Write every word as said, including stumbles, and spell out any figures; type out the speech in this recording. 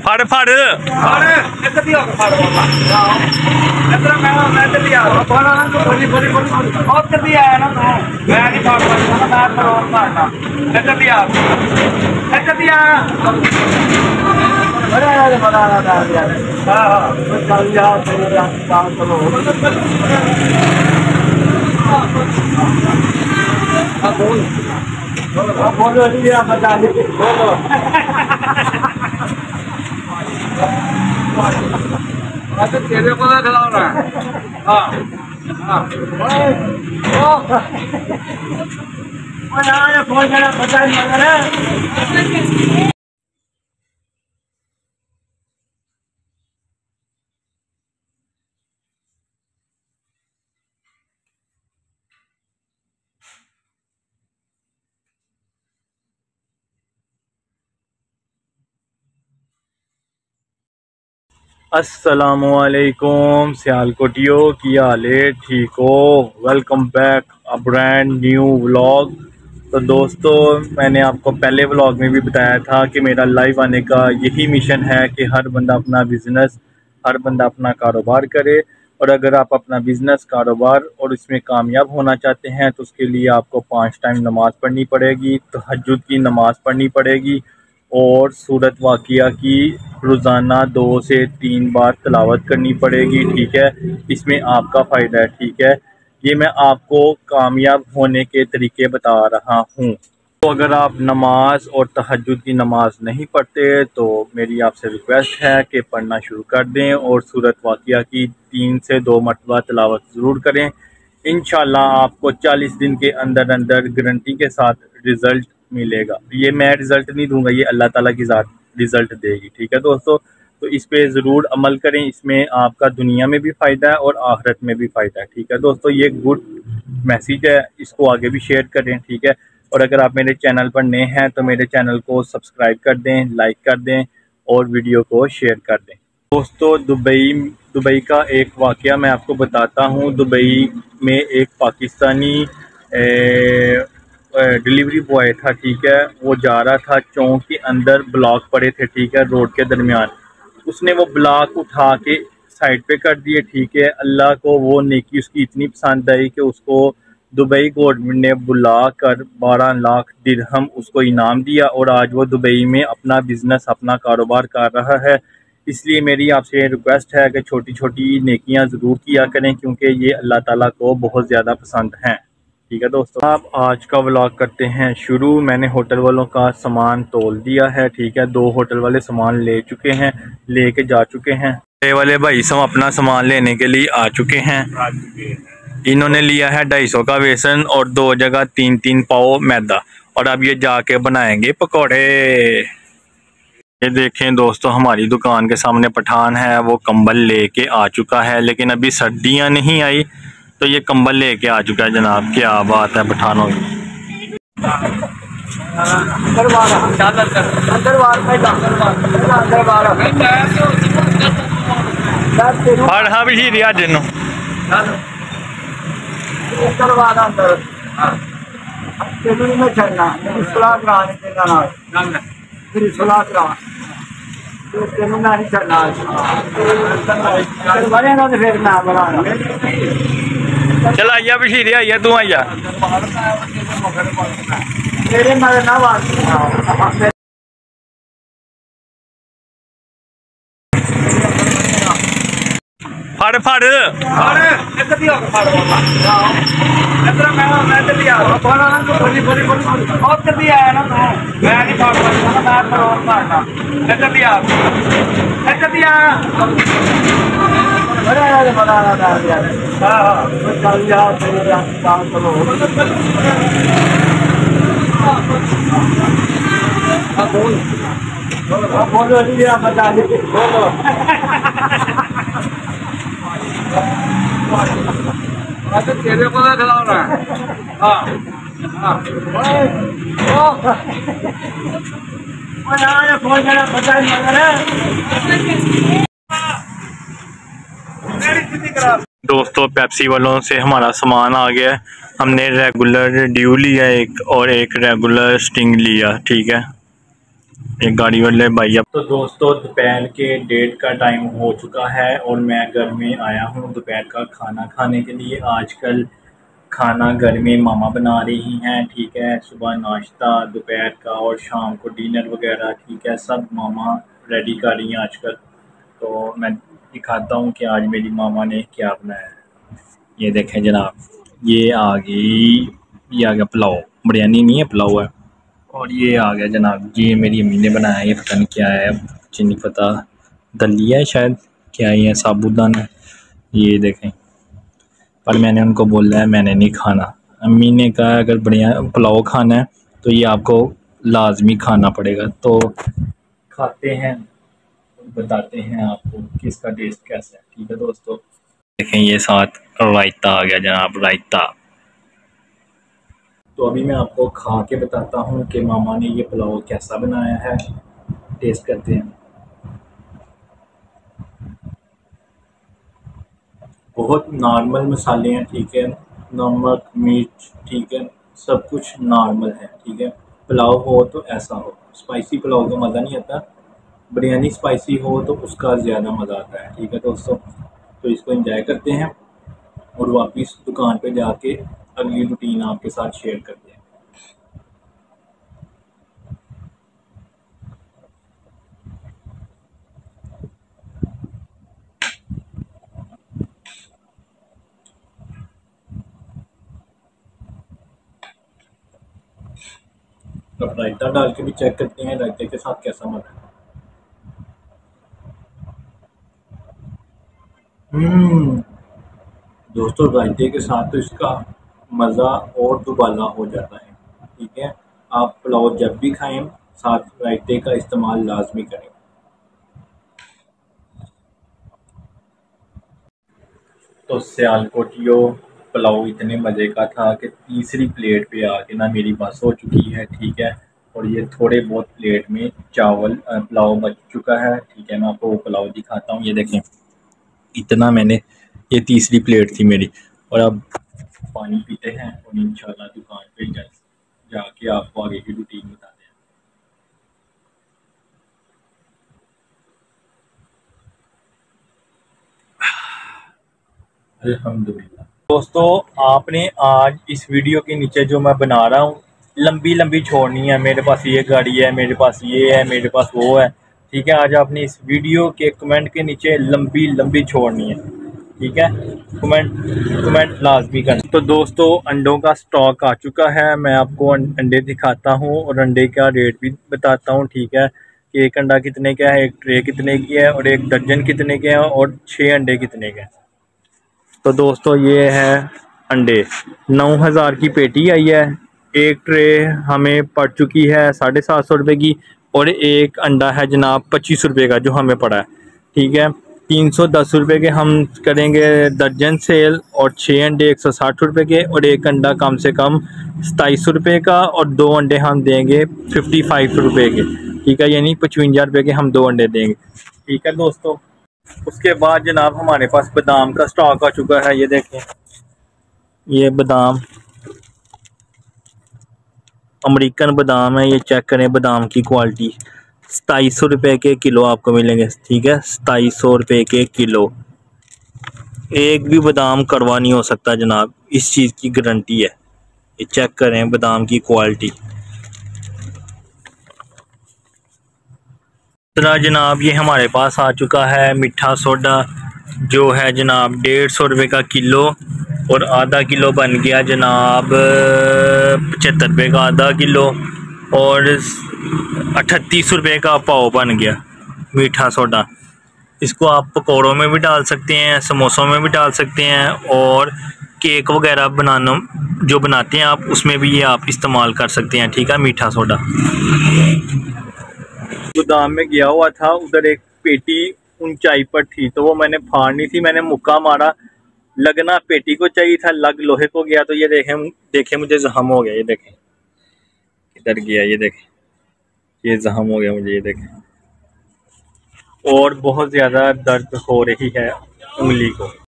फड़ फड़ इधर भी होगा फड़ इधर मैं मैं इधर भी आ रहा हूं बड़ी बड़ी बड़ी उधर भी आया ना मैं मैं नहीं फड़ सकता मैं तो और मारना इधर भी आ इधर भी आ अरे अरे बड़ा बड़ा यार हां हां चल जा तेरे काम करो हां बोल बोल बोलो ये बता दे बोलो अच्छा तेरे को खिला रहा है हाँ हाँ ओ ओ यार फोन करा बता मगर अस्सलामुअलैकुम सियालकोटियो की हाल है, ठीक हो? Welcome back a brand new vlog. तो दोस्तों, मैंने आपको पहले व्लॉग में भी बताया था कि मेरा लाइव आने का यही मिशन है कि हर बंदा अपना बिज़नेस, हर बंदा अपना कारोबार करे। और अगर आप अपना बिज़नेस, कारोबार और इसमें कामयाब होना चाहते हैं तो उसके लिए आपको पाँच टाइम नमाज़ पढ़नी पड़ेगी, तहज्जुद की नमाज़ पढ़नी पड़ेगी और सूरत वाक़िया की रोज़ाना दो से तीन बार तिलावत करनी पड़ेगी। ठीक है, इसमें आपका फ़ायदा है। ठीक है, ये मैं आपको कामयाब होने के तरीके बता रहा हूँ। तो अगर आप नमाज और तहज्जुद की नमाज नहीं पढ़ते तो मेरी आपसे रिक्वेस्ट है कि पढ़ना शुरू कर दें और सूरत वाक़िया की तीन से दो मरतबा तिलावत ज़रूर करें। इंशाल्लाह आपको चालीस दिन के अंदर अंदर गारंटी के साथ रिज़ल्ट मिलेगा। ये मैं रिज़ल्ट नहीं दूंगा, ये अल्लाह ताला की ज़ात रिज़ल्ट देगी। ठीक है दोस्तों, तो इस पे ज़रूर अमल करें। इसमें आपका दुनिया में भी फ़ायदा है और आखिरत में भी फ़ायदा है। ठीक है दोस्तों, ये गुड मैसेज है, इसको आगे भी शेयर करें। ठीक है, और अगर आप मेरे चैनल पर नए हैं तो मेरे चैनल को सब्सक्राइब कर दें, लाइक कर दें और वीडियो को शेयर कर दें। दोस्तों, दुबई दुबई का एक वाक़या मैं आपको बताता हूँ। दुबई में एक पाकिस्तानी डिलीवरी बॉय था। ठीक है, वो जा रहा था, चौक के अंदर ब्लॉक पड़े थे। ठीक है, रोड के दरमियान उसने वो ब्लॉक उठा के साइड पे कर दिए। ठीक है, अल्लाह को वो नेकी उसकी इतनी पसंद आई कि उसको दुबई गवर्नमेंट ने बुला कर बारह लाख दिरहम उसको इनाम दिया और आज वो दुबई में अपना बिज़नेस, अपना कारोबार कर रहा है। इसलिए मेरी आपसे रिक्वेस्ट है कि छोटी छोटी नेकियां ज़रूर किया करें, क्योंकि ये अल्लाह ताला को बहुत ज़्यादा पसंद हैं। ठीक है दोस्तों, आप आज का व्लॉग करते हैं शुरू। मैंने होटल वालों का सामान तोल दिया है। ठीक है, दो होटल वाले सामान ले चुके हैं, लेके जा चुके हैं। ये वाले भाई सब अपना सामान लेने के लिए आ चुके हैं। इन्होंने लिया है ढाई सौ का बेसन और दो जगह तीन तीन पाव मैदा, और अब ये जाके बनाएंगे पकौड़े। ये देखें दोस्तों, हमारी दुकान के सामने पठान है, वो कंबल लेके आ चुका है, लेकिन अभी सर्दियां नहीं आई तो ये कंबल लेके आ चुका है। जनाब, क्या बात है पठानों की। हाँ हाँ भी रिया जिनो चल आइया बशीरी आइया, तू आइया फड़ फड़ इधर भी होगा फड़ इधर मैं मैं इधर भी आ रहा हूं बड़ी बड़ी बड़ी उधर भी आया ना मैं मैं नहीं फड़ सकता मैं तो और मारना इधर भी आ इधर भी आ अरे अरे बड़ा बड़ा यार हां हां चल जा तेरे काम करो हां बोल बोल बोलो ये बता दे बोलो अच्छा तेरे को खिला रहा है हाँ हाँ ओ यार फोन करा बता मगर दोस्तों, पेप्सी वालों से हमारा सामान आ गया। हमने रेगुलर ड्यू लिया एक और एक रेगुलर स्टिंग लिया। ठीक है, एक गाड़ी वाले भाई। अब तो दोस्तों दोपहर के डेढ़ का टाइम हो चुका है और मैं घर में आया हूँ दोपहर का खाना खाने के लिए। आजकल खाना घर में मामा बना रही हैं, ठीक है। सुबह नाश्ता, दोपहर का और शाम को डिनर वगैरह, ठीक है, सब मामा रेडी कर रही हैं आजकल। तो मैं दिखाता हूँ कि आज मेरी मामा ने क्या बनाया है। ये देखें जनाब, ये आ गई, ये आ गया पुलाव। बिरयानी नहीं है, पुलाव है। और ये आ गया जनाब, ये मेरी अम्मी ने बनाया है। ये पता नहीं क्या है, मुझे नहीं पता, दलिया है शायद, क्या है ये, साबूदाना। ये देखें, पर मैंने उनको बोला है मैंने नहीं खाना। अम्मी ने कहा अगर बढ़िया पुलाव खाना है तो ये आपको लाजमी खाना पड़ेगा। तो खाते हैं, बताते हैं आपको कि इसका टेस्ट कैसा है, ठीक है दोस्तों। देखें ये साथ रायता आ गया जनाब, रायता। तो अभी मैं आपको खा के बताता हूँ कि मामा ने ये पुलाव कैसा बनाया है। टेस्ट करते हैं। बहुत नॉर्मल मसाले हैं, ठीक है, नमक मिर्च, ठीक है, सब कुछ नॉर्मल है, ठीक है। पुलाव हो तो ऐसा हो, स्पाइसी पुलाव का मज़ा नहीं आता, बिरयानी स्पाइसी हो तो उसका ज़्यादा मज़ा आता है, ठीक है दोस्तों। तो इसको एंजॉय करते हैं और वापस दुकान पे जाके अगली रूटीन आपके साथ शेयर करते हैं। अब रायता डाल के भी चेक करते हैं रायते के साथ कैसा मज़ा है। हम्म दोस्तों, रायते के साथ तो इसका मज़ा और दुबाला हो जाता है, ठीक है। आप पुलाव जब भी खाएं साथ रायते का इस्तेमाल लाजमी करें। तो सियालकोटियो पुलाव इतने मज़े का था कि तीसरी प्लेट पे आके ना मेरी बस हो चुकी है, ठीक है। और ये थोड़े बहुत प्लेट में चावल पुलाव बच चुका है, ठीक है। मैं आपको वो पुलाव दिखाता हूँ। ये देखें, इतना मैंने, ये तीसरी प्लेट थी मेरी। और अब पानी पीते हैं और इंशाल्लाह दुकान पे जा जाके आपको आगे की रूटीन बताते हैं। अल्हम्दुलिल्लाह। दोस्तों आपने आज इस वीडियो के नीचे जो मैं बना रहा हूँ लंबी लंबी छोड़नी है। मेरे पास ये गाड़ी है, मेरे पास ये है, मेरे पास वो है, ठीक है। आज आपने इस वीडियो के कमेंट के नीचे लंबी लंबी छोड़नी है, ठीक है। कमेंट कमेंट लाजमी करना। तो दोस्तों अंडों का स्टॉक आ चुका है। मैं आपको अंडे दिखाता हूँ और अंडे का रेट भी बताता हूँ, ठीक है। कि एक अंडा कितने का है, एक ट्रे कितने की है और एक दर्जन कितने के हैं और छः अंडे कितने के हैं। तो दोस्तों ये है अंडे, नौ हज़ार की पेटी आई है। एक ट्रे हमें पड़ चुकी है साढ़े सात सौ रुपये की और एक अंडा है जनाब पच्चीस रुपये का जो हमें पड़ा है, ठीक है। तीन सौ दस रुपये के हम करेंगे दर्जन सेल और छः अंडे एक सौ साठ रुपये के और एक अंडा कम से कम सताईस रुपये का और दो अंडे हम देंगे फिफ्टी फाइव रुपये के, ठीक है। यानी पचवंजा रुपये के हम दो अंडे देंगे, ठीक है दोस्तों। उसके बाद जनाब हमारे पास बादाम का स्टॉक आ चुका है। ये देखें, ये बादाम अमेरिकन बादाम है, ये चेक करें बादाम की क्वालिटी। सताईस सौ रुपये के किलो आपको मिलेंगे, ठीक है, सताईस सौ रुपये के किलो। एक भी बादाम कड़वा नहीं हो सकता जनाब, इस चीज़ की गारंटी है। ये चेक करें बादाम की क्वालिटी। दूसरा जनाब ये हमारे पास आ चुका है मीठा सोडा, जो है जनाब डेढ़ सौ रुपये का किलो और आधा किलो बन गया जनाब पचहत्तर रुपये का आधा किलो और अठतीस रुपये का पाव बन गया मीठा सोडा। इसको आप पकौड़ों में भी डाल सकते हैं, समोसों में भी डाल सकते हैं और केक वगैरह बनाना जो बनाते हैं आप उसमें भी ये आप इस्तेमाल कर सकते हैं, ठीक है, मीठा सोडा। गोदाम में गया हुआ था, उधर एक पेटी ऊंचाई पर थी तो वो मैंने फाड़नी थी, मैंने मुक्का मारा, लगना पेटी को चाहिए था, लग लोहे को गया। तो ये देखें देखें मुझे जख्म हो गया, ये देखें किधर गया, ये देखें ये जख्म हो गया मुझे, ये देखें। और बहुत ज़्यादा दर्द हो रही है उंगली को।